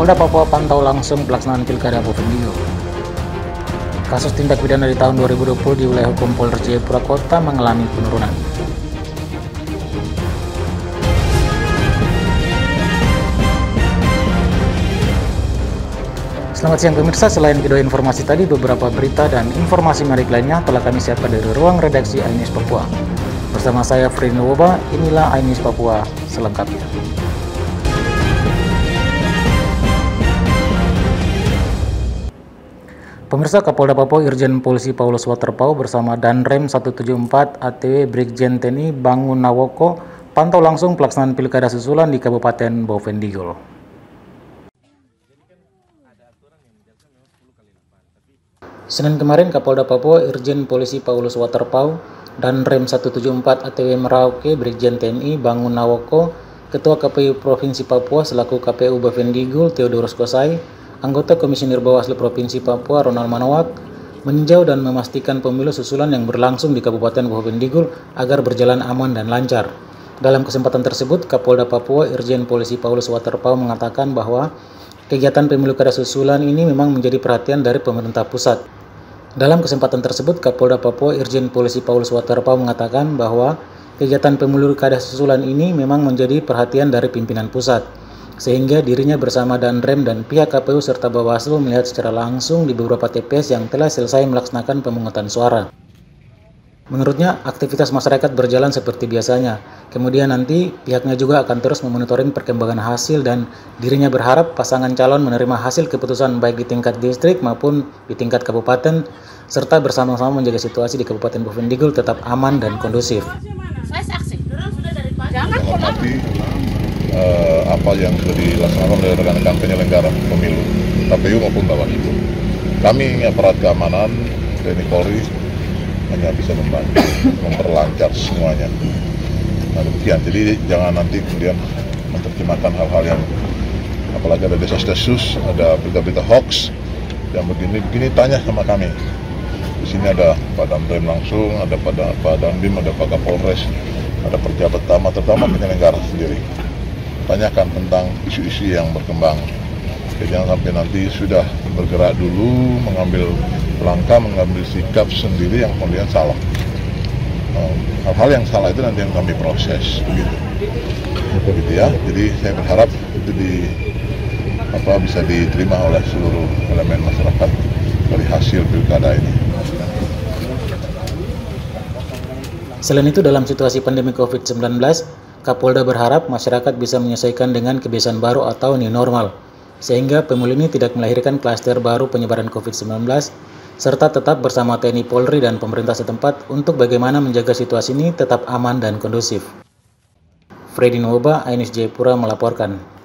Kapolda Papua pantau langsung pelaksanaan Pilkada Bovendigul. Kasus tindak pidana di tahun 2020 di wilayah hukum Polres Jayapura Kota mengalami penurunan. Selamat siang pemirsa, selain video informasi tadi, beberapa berita dan informasi menarik lainnya telah kami siapkan dari ruang redaksi iNews Papua. Bersama saya Fredy Nuwoba, inilah iNews Papua selengkapnya. Pemirsa, Kapolda Papua Irjen Polisi Paulus Waterpau bersama Danrem 174 ATW Brigjen TNI Bangun Nawoko pantau langsung pelaksanaan pilkada susulan di Kabupaten Bovendigul. Senin kemarin, Kapolda Papua Irjen Polisi Paulus Waterpau dan Rem 174 ATW Merauke Brigjen TNI Bangun Nawoko, Ketua KPU Provinsi Papua selaku KPU Bovendigul Theodorus Kosai, anggota Komisionir Bawaslu Provinsi Papua Ronald Manowak, meninjau dan memastikan pemilu susulan yang berlangsung di Kabupaten Bovendigul agar berjalan aman dan lancar. Dalam kesempatan tersebut, Kapolda Papua Irjen Polisi Paulus Waterpau mengatakan bahwa kegiatan pemilu kada susulan ini memang menjadi perhatian dari pemerintah pusat. Dalam kesempatan tersebut, Kapolda Papua Irjen Polisi Paulus Waterpau mengatakan bahwa kegiatan pemilu kada susulan ini memang menjadi perhatian dari pimpinan pusat, sehingga dirinya bersama Danrem dan pihak KPU serta Bawaslu melihat secara langsung di beberapa TPS yang telah selesai melaksanakan pemungutan suara. Menurutnya, aktivitas masyarakat berjalan seperti biasanya. Kemudian nanti pihaknya juga akan terus memonitoring perkembangan hasil dan dirinya berharap pasangan calon menerima hasil keputusan baik di tingkat distrik maupun di tingkat kabupaten, serta bersama-sama menjaga situasi di Kabupaten Bovendigul tetap aman dan kondusif. Saya saksi. Menghormati apa yang sudah dilaksanakan oleh rekan-rekan penyelenggara pemilu KPU maupun Bawaslu. Kami aparat keamanan TNI Polri hanya bisa membantu memperlancar semuanya. Nah, demikian. Jadi jangan nanti kemudian menerjemahkan hal-hal yang apalagi ada desas-desus, ada berita-berita hoax yang begini tanya sama kami. Di sini ada Pak Danrem langsung, ada Pak Dandim, ada Pak Kapolres, ada pejabat utama, terutama penyelenggara sendiri. Tanyakan tentang isu-isu yang berkembang. Jadi jangan sampai nanti sudah bergerak dulu, mengambil langkah, mengambil sikap sendiri yang kemudian salah. Hal-hal yang salah itu nanti yang kami proses, begitu ya. Jadi saya berharap itu bisa diterima oleh seluruh elemen masyarakat dari hasil pilkada ini. Selain itu, dalam situasi pandemi COVID-19, Kapolda berharap masyarakat bisa menyesuaikan dengan kebiasaan baru atau new normal, sehingga pemilu ini tidak melahirkan klaster baru penyebaran COVID-19, serta tetap bersama TNI Polri dan pemerintah setempat untuk bagaimana menjaga situasi ini tetap aman dan kondusif. Fredy Nuwoba, iNews Jayapura melaporkan.